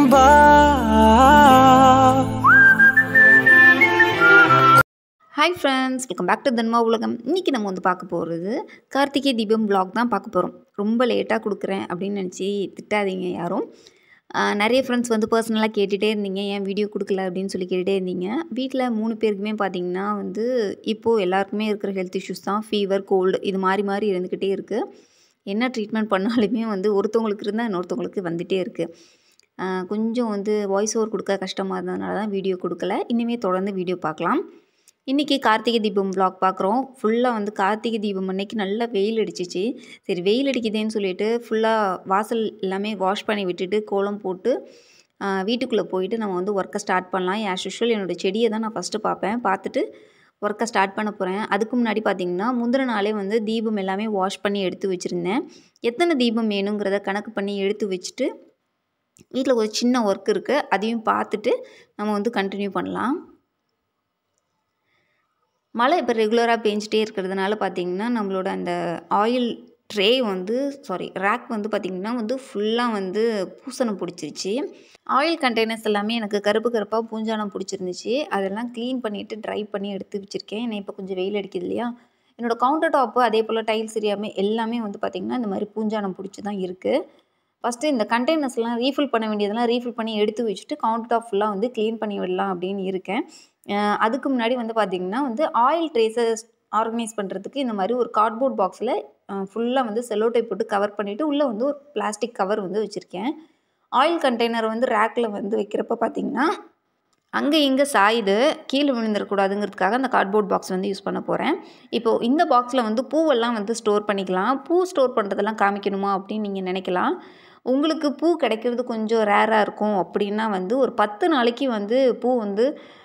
வா. Hi friends, welcome back to தன்மா உலகம். இன்றைக்கி நம்ம வந்து பார்க்க போகிறது கார்த்திகை தீபம் vlog தான் பார்க்க போகிறோம். ரொம்ப லேட்டாக கொடுக்குறேன் அப்படின்னு நினச்சி திட்டாதீங்க யாரும். நிறைய ஃப்ரெண்ட்ஸ் வந்து பர்சனலாக கேட்டுகிட்டே இருந்தீங்க, ஏன் வீடியோ கொடுக்கல அப்படின்னு சொல்லி கேட்டுகிட்டே இருந்தீங்க. வீட்டில் 3 பேருக்குமே பார்த்திங்கன்னா வந்து இப்போது எல்லாருக்குமே இருக்கிற ஹெல்த் இஷ்யூஸ் தான். ஃபீவர், கோல்டு இது மாறி மாறி இருந்துக்கிட்டே இருக்குது. என்ன ட்ரீட்மெண்ட் பண்ணாலுமே வந்து ஒருத்தவங்களுக்கு இருந்தால் இன்னொருத்தவங்களுக்கு வந்துகிட்டே இருக்குது. கொஞ்சம் வந்து வாய்ஸ் ஓவர் கொடுக்க கஷ்டமாக இருந்ததுனால தான் வீடியோ கொடுக்கல. இனிமேல் தொடர்ந்து வீடியோ பார்க்கலாம். இன்றைக்கி கார்த்திகை தீபம் vlog பார்க்குறோம். ஃபுல்லாக வந்து கார்த்திகை தீபம் அன்னைக்கு நல்லா வெயில் அடிச்சிச்சு. சரி, வெயில் அடிக்குதேன்னு சொல்லிட்டு ஃபுல்லாக வாசல் எல்லாமே வாஷ் பண்ணி விட்டுட்டு கோலம் போட்டு வீட்டுக்குள்ளே போயிட்டு நம்ம வந்து ஒர்க்கை ஸ்டார்ட் பண்ணலாம். ஆஸ் யூஷுவல் என்னோடய செடியை தான் நான் ஃபஸ்ட்டு பார்ப்பேன். பார்த்துட்டு ஒர்க்கை ஸ்டார்ட் பண்ண போகிறேன். அதுக்கு முன்னாடி பார்த்திங்கன்னா முந்தின நாளே வந்து தீபம் எல்லாமே வாஷ் பண்ணி எடுத்து வச்சுருந்தேன். எத்தனை தீபம் வேணுங்கிறத கணக்கு பண்ணி எடுத்து வச்சுட்டு வீட்டில் ஒரு சின்ன ஒர்க் இருக்குது, அதையும் பார்த்துட்டு நம்ம வந்து கண்டினியூ பண்ணலாம். மழை இப்போ ரெகுலராக பேஞ்சிட்டே இருக்கிறதுனால பார்த்திங்கன்னா நம்மளோட அந்த ஆயில் ட்ரே வந்து ரேக் வந்து பார்த்திங்கன்னா வந்து ஃபுல்லாக வந்து பூசணம் பிடிச்சிருச்சு. ஆயில் கண்டெய்னர்ஸ் எல்லாமே எனக்கு கருப்பு கருப்பாக பூஞ்சானம் பிடிச்சிருந்துச்சு. அதெல்லாம் க்ளீன் பண்ணிவிட்டு ட்ரை பண்ணி எடுத்து வச்சுருக்கேன். ஏன்னா இப்போ கொஞ்சம் வெயில் அடிக்குது இல்லையா. என்னோடய கவுண்டர் டாப்பு அதே போல் டைல்ஸ் எல்லாமே வந்து பார்த்திங்கன்னா இந்த மாதிரி பூஞ்சானம் பிடிச்சி தான் இருக்குது. ஃபஸ்ட்டு இந்த கண்டெய்னர்ஸ்லாம் ரீஃபில் பண்ண வேண்டியதெல்லாம் ரீஃபில் பண்ணி எடுத்து வச்சுட்டு கவுண்டர் டாப் ஃபுல்லாக வந்து க்ளீன் பண்ணி விடலாம் அப்படின்னு இருக்கேன். அதுக்கு முன்னாடி வந்து பார்த்திங்கன்னா வந்து ஆயில் ட்ரேஸஸ் ஆர்கனைஸ் பண்ணுறதுக்கு இந்த மாதிரி ஒரு கார்ட்போர்ட் பாக்ஸில் ஃபுல்லாக வந்து செல்லோ டைப் போட்டு கவர் பண்ணிவிட்டு உள்ளே வந்து ஒரு பிளாஸ்டிக் கவர் வந்து வச்சுருக்கேன். ஆயில் கண்டெய்னர் வந்து ரேக்கில் வந்து வைக்கிறப்ப பார்த்திங்கன்னா அங்கே இங்கே சாயுது, கீழே விழுந்துடக்கூடாதுங்கிறதுக்காக அந்த கார்ட்போர்ட் பாக்ஸ் வந்து யூஸ் பண்ண போகிறேன். இப்போது இந்த பாக்ஸில் வந்து பூவெல்லாம் வந்து ஸ்டோர் பண்ணிக்கலாம். பூ ஸ்டோர் பண்ணுறதெல்லாம் காமிக்கணுமா அப்படின்னு நீங்கள் நினைக்கலாம். உங்களுக்கு பூ கிடைக்கிறது கொஞ்சம் ரேராக இருக்கும் அப்படின்னா வந்து ஒரு 10 நாளைக்கு வந்து பூ வந்து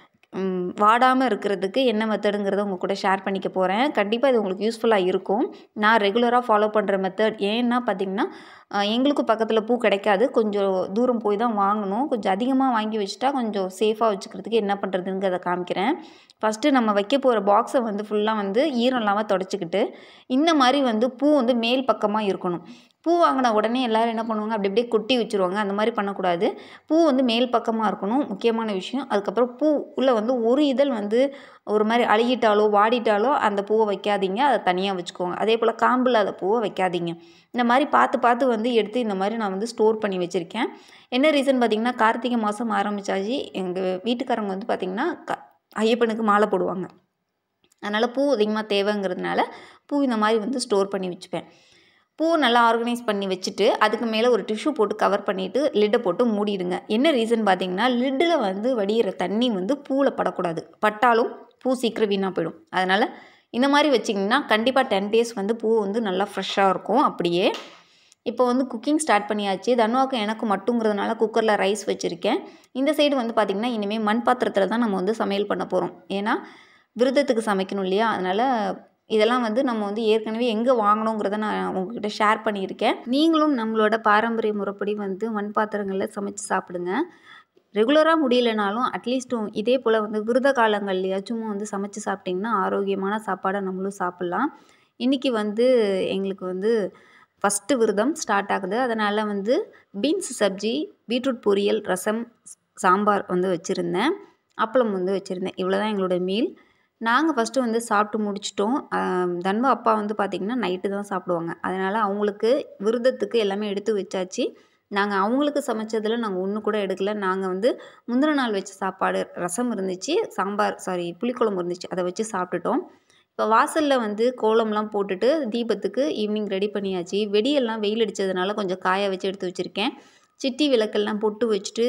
வாடாமல் இருக்கிறதுக்கு என்ன மெத்தடுங்கிறத உங்கள் கூட ஷேர் பண்ணிக்க போகிறேன். கண்டிப்பாக இது உங்களுக்கு யூஸ்ஃபுல்லாக இருக்கும். நான் ரெகுலராக ஃபாலோ பண்ணுற மெத்தட். ஏன்னா பார்த்திங்கன்னா எங்களுக்கும் பக்கத்தில் பூ கிடைக்காது, கொஞ்சம் தூரம் போய் தான் வாங்கணும். கொஞ்சம் அதிகமாக வாங்கி வச்சுட்டா கொஞ்சம் சேஃபாக வச்சுக்கிறதுக்கு என்ன பண்ணுறதுங்கிறத காமிக்கிறேன். ஃபஸ்ட்டு நம்ம வைக்க போகிற பாக்ஸை வந்து ஃபுல்லாக வந்து ஈரம் இல்லாமல் தொடச்சிக்கிட்டு இந்த மாதிரி வந்து பூ வந்து மேல் பக்கமாக இருக்கணும். பூ வாங்கின உடனே எல்லோரும் என்ன பண்ணுவாங்க, அப்படி அப்படியே கொட்டி வச்சுருவாங்க. அந்த மாதிரி பண்ணக்கூடாது. பூ வந்து மேல் பக்கமாக இருக்கணும், முக்கியமான விஷயம். அதுக்கப்புறம் பூ உள்ளே வந்து ஒரு இதழ் வந்து ஒரு மாதிரி அழுகிட்டாலோ வாடிட்டாலோ அந்த பூவை வைக்காதீங்க, அதை தனியாக வச்சுக்கோங்க. அதே போல் காம்பு இல்லாத பூவை வைக்காதீங்க. இந்த மாதிரி பார்த்து பார்த்து வந்து எடுத்து இந்த மாதிரி நான் வந்து ஸ்டோர் பண்ணி வச்சுருக்கேன். என்ன ரீசன் பார்த்திங்கன்னா கார்த்திகை மாதம் ஆரம்பித்தாச்சு. எங்கள் வீட்டுக்காரங்க வந்து பார்த்திங்கன்னா ஐயப்பனுக்கு மாலை போடுவாங்க. அதனால் பூ அதிகமாக தேவைங்கிறதுனால பூ இந்த மாதிரி வந்து ஸ்டோர் பண்ணி வச்சுப்பேன். பூ நல்லா ஆர்கனைஸ் பண்ணி வச்சுட்டு அதுக்கு மேலே ஒரு டிஷ்யூ போட்டு கவர் பண்ணிவிட்டு லிட்டை போட்டு மூடிடுங்க. என்ன ரீசன் பார்த்திங்கன்னா லிட்டில் வந்து வடிகிற தண்ணி வந்து பூவில் படக்கூடாது. பட்டாலும் பூ சீக்கிரம் வீணாக போயிடும். அதனால் இந்த மாதிரி வச்சிங்கன்னா கண்டிப்பாக 10 days வந்து பூ வந்து நல்லா ஃப்ரெஷ்ஷாக இருக்கும். அப்படியே இப்போ வந்து குக்கிங் ஸ்டார்ட் பண்ணியாச்சு. தன்வாக்கும் எனக்கு மட்டுங்கிறதுனால குக்கரில் ரைஸ் வச்சுருக்கேன். இந்த சைடு வந்து பார்த்திங்கன்னா இனிமேல் மண் பாத்திரத்தில் தான் நம்ம வந்து சமையல் பண்ண போகிறோம். ஏன்னா விரதத்துக்கு சமைக்கணும் இல்லையா. அதனால் இதெல்லாம் வந்து நம்ம வந்து ஏற்கனவே எங்கே வாங்கணுங்கிறத நான் உங்கள்கிட்ட ஷேர் பண்ணியிருக்கேன். நீங்களும் நம்மளோட பாரம்பரிய முறைப்படி வந்து மண் பாத்திரங்களில் சமைச்சு சாப்பிடுங்க. ரெகுலராக முடியலைனாலும் அட்லீஸ்ட்டும் இதே போல் வந்து விரத காலங்கள்லையாச்சும் வந்து சமைச்சு சாப்பிட்டிங்கன்னா ஆரோக்கியமான சாப்பாடை நம்மளும் சாப்பிட்லாம். இன்றைக்கி வந்து எங்களுக்கு வந்து ஃபஸ்ட்டு விரதம் ஸ்டார்ட் ஆகுது. அதனால் வந்து பீன்ஸ் சப்ஜி, பீட்ரூட் பொரியல், ரசம், சாம்பார் வந்து வச்சுருந்தேன். அப்பளம் வந்து வச்சுருந்தேன். இவ்வளோ தான் எங்களோட மீல். நாங்கள் ஃபஸ்ட்டு வந்து சாப்பிட்டு முடிச்சிட்டோம். தன்வா அப்பா வந்து பார்த்திங்கன்னா நைட்டு தான் சாப்பிடுவாங்க. அதனால் அவங்களுக்கு விரதத்துக்கு எல்லாமே எடுத்து வச்சாச்சு. நாங்கள் அவங்களுக்கு சமைச்சதில் நாங்கள் ஒன்று கூட எடுக்கலை. நாங்கள் வந்து முந்தின நாள் வச்ச சாப்பாடு ரசம் இருந்துச்சு, புளிக்குழம்பு இருந்துச்சு, அதை வச்சு சாப்பிட்டுட்டோம். இப்போ வாசலில் வந்து கோலம்லாம் போட்டுட்டு தீபத்துக்கு ஈவினிங் ரெடி பண்ணியாச்சு. வெடியெல்லாம் வெயில் அடித்ததுனால கொஞ்சம் காய வச்சு எடுத்து வச்சுருக்கேன். சிட்டி விளக்கெல்லாம் பொட்டு வச்சுட்டு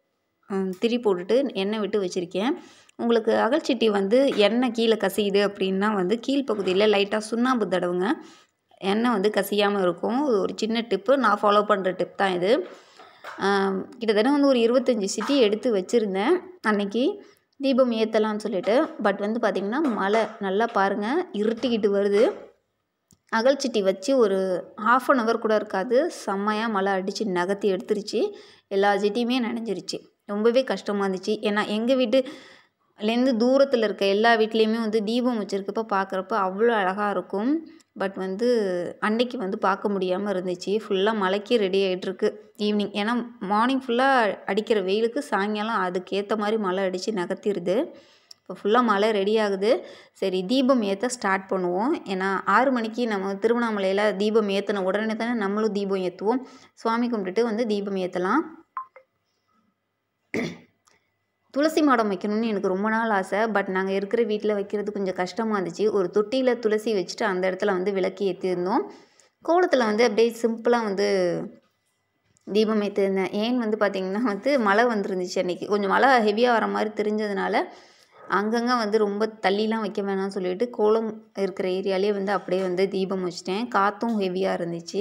திரி போட்டுட்டு எண்ணெய் விட்டு வச்சுருக்கேன். உங்களுக்கு அகல்சிட்டி வந்து எண்ணெய் கீழே கசியுது அப்படின்னா வந்து கீழ்ப்பகுதியில் லைட்டாக சுண்ணாம்பு தடவுங்க. எண்ணெய் வந்து கசியாமல் இருக்கும். ஒரு சின்ன டிப்பு, நான் ஃபாலோ பண்ணுற டிப் தான் இது. கிட்டத்தட்ட வந்து ஒரு 25 சிட்டி எடுத்து வச்சுருந்தேன் அன்றைக்கி தீபம் ஏற்றலான்னு சொல்லிட்டு. பட் வந்து பார்த்திங்கன்னா மழை நல்லா பாருங்கள் இருட்டிக்கிட்டு வருது. அகல்சிட்டி வச்சு ஒரு 1/2 an hour கூட இருக்காது, செம்மையாக மழை அடித்து நகர்த்தி எடுத்துருச்சு. எல்லா சிட்டியுமே நனைஞ்சிருச்சு. ரொம்பவே கஷ்டமாக இருந்துச்சு. ஏன்னா எங்கள் வீட்டு அதுலேருந்து தூரத்தில் இருக்க எல்லா வீட்லேயுமே வந்து தீபம் வச்சுருக்கப்ப பார்க்குறப்ப அவ்வளோ அழகாக இருக்கும். பட் வந்து அன்னைக்கு வந்து பார்க்க முடியாமல் இருந்துச்சு. ஃபுல்லாக மழைக்கு ரெடி ஆகிட்டுருக்கு ஈவினிங். ஏன்னா மார்னிங் ஃபுல்லாக அடிக்கிற வெயிலுக்கு சாயங்காலம் அதுக்கேற்ற மாதிரி மழை அடித்து நகர்த்திடுது. இப்போ ஃபுல்லாக மழை ரெடி ஆகுது. சரி தீபம் ஏற்ற ஸ்டார்ட் பண்ணுவோம். ஏன்னா 6 மணிக்கு நம்ம திருவண்ணாமலையில் தீபம் ஏற்றின உடனே தானே நம்மளும் தீபம் ஏற்றுவோம். சுவாமி கும்பிட்டுட்டு வந்து தீபம் ஏற்றலாம். துளசி மாடம் வைக்கணும்னு எனக்கு ரொம்ப நாள் ஆசை. பட் நாங்கள் இருக்கிற வீட்டில் வைக்கிறது கொஞ்சம் கஷ்டமாக இருந்துச்சு. ஒரு தொட்டியில் துளசி வச்சுட்டு அந்த இடத்துல வந்து விளக்கு ஏற்றிருந்தோம். கோலத்தில் வந்து அப்படியே சிம்பிளாக வந்து தீபம் ஏற்றிருந்தேன். ஏன்னு வந்து பார்த்திங்கன்னா வந்து மழை வந்துருந்துச்சு அன்றைக்கி. கொஞ்சம் மழை ஹெவியாக வர மாதிரி தெரிஞ்சதுனால அங்கங்கே வந்து ரொம்ப தள்ளிலாம் வைக்க வேணாம்னு சொல்லிட்டு கோலம் இருக்கிற ஏரியாலே வந்து அப்படியே வந்து தீபம் வச்சிட்டேன். காற்றும் ஹெவியாக இருந்துச்சு.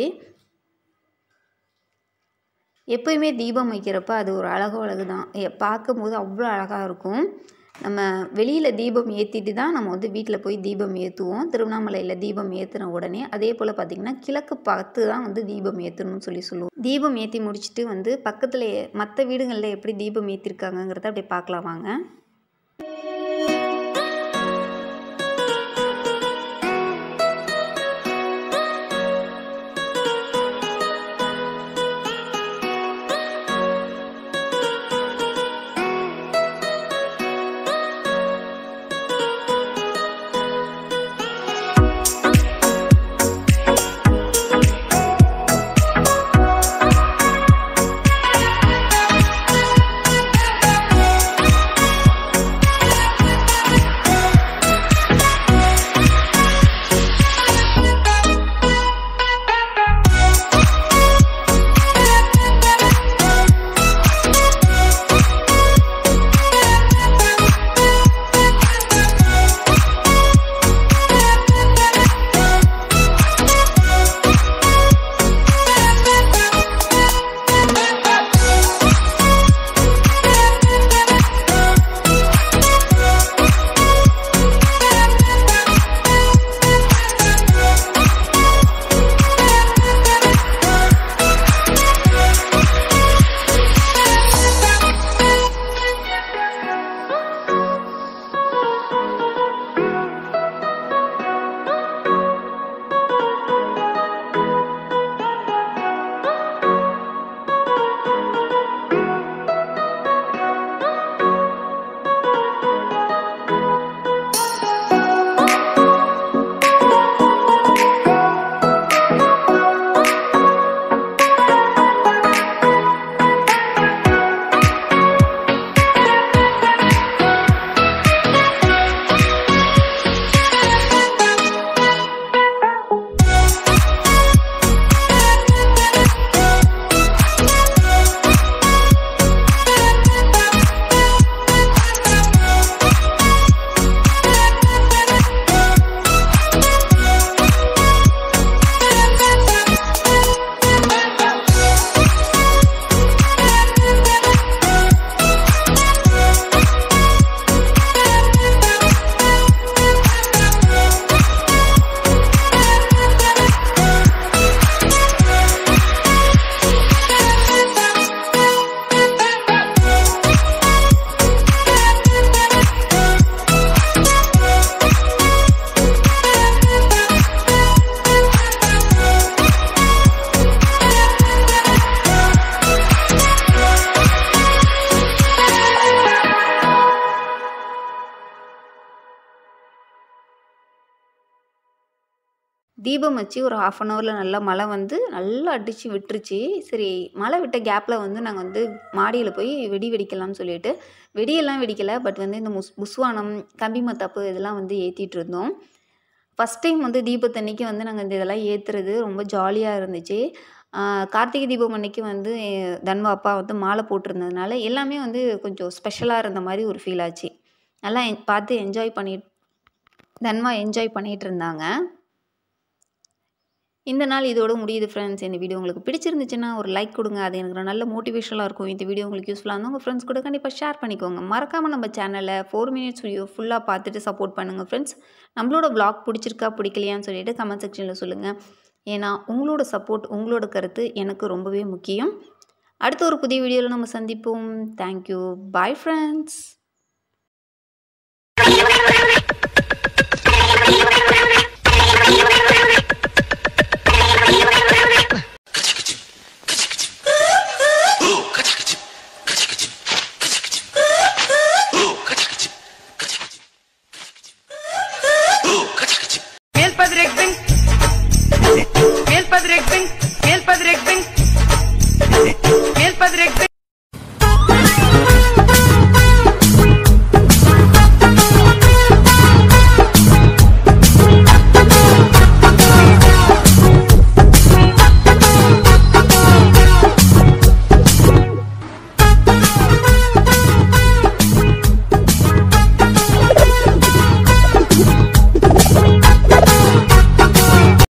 எப்போயுமே தீபம் வைக்கிறப்ப அது ஒரு அழகு தான். பார்க்கும்போது அவ்வளோ அழகாக இருக்கும். நம்ம வெளியில் தீபம் ஏற்றிட்டு தான் நம்ம வந்து வீட்டில் போய் தீபம் ஏற்றுவோம். திருவண்ணாமலையில் தீபம் ஏற்றின உடனே அதே போல் பார்த்திங்கன்னா கிழக்கு பார்த்து தான் வந்து தீபம் ஏற்றணும்னு சொல்லுவோம். தீபம் ஏற்றி முடிச்சுட்டு வந்து பக்கத்தில் மற்ற வீடுகளில் எப்படி தீபம் ஏற்றிருக்காங்கங்கிறத அப்படியே பார்க்கலாம் வாங்க. தீபம் வச்சு ஒரு 1/2 அன் ஹவரில் நல்லா மழை வந்து நல்லா அடித்து விட்டுருச்சு. சரி மழை விட்ட கேப்பில் வந்து நாங்கள் வந்து மாடியில் போய் வெடி வெடிக்கலாம்னு சொல்லிட்டு வெடியெல்லாம் வெடிக்கலை. பட் வந்து இந்த புஸ்வானம், கம்பி மத்தாப்பு இதெல்லாம் வந்து ஏற்றிட்டு இருந்தோம். ஃபஸ்ட் டைம் வந்து தீபத்தன்னைக்கு வந்து நாங்கள் இந்த இதெல்லாம் ஏற்றுறது ரொம்ப ஜாலியாக இருந்துச்சு. கார்த்திகை தீபம் அன்னைக்கு வந்து தன்வா அப்பா வந்து மாலை போட்டிருந்ததுனால எல்லாமே வந்து கொஞ்சம் ஸ்பெஷலாக இருந்த மாதிரி ஒரு ஃபீல் ஆச்சு. நல்லா பார்த்து தன்வா என்ஜாய் பண்ணிகிட்டு இருந்தாங்க. இந்த நாள் இதோட முடியுது ஃப்ரெண்ட்ஸ். இந்த வீடியோ உங்களுக்கு பிடிச்சிருந்துச்சுன்னா ஒரு லைக் கொடுங்க. அது எனக்கு நல்ல மோட்டிவேஷனாக இருக்கும். இந்த வீடியோ உங்களுக்கு யூஸ்ஃபுல்லாக இருந்தால் உங்கள் ஃப்ரெண்ட்ஸ் கூட கண்டிப்பாக ஷேர் பண்ணிக்கோங்க. மறக்காமல் நம்ம சேனலை 4 மினிட்ஸ் வீடியோ ஃபுல்லாக பார்த்துட்டு சப்போர்ட் பண்ணுங்கள் ஃப்ரெண்ட்ஸ். நம்மளோட vlog பிடிச்சிருக்கா பிடிக்கலையான்னு சொல்லிட்டு கமெண்ட் செக்ஷனில் சொல்லுங்கள். ஏன்னா உங்களோட சப்போர்ட், உங்களோட கருத்து எனக்கு ரொம்பவே முக்கியம். அடுத்த ஒரு புதிய வீடியோவில் நம்ம சந்திப்போம். தேங்க்யூ. Bye friends.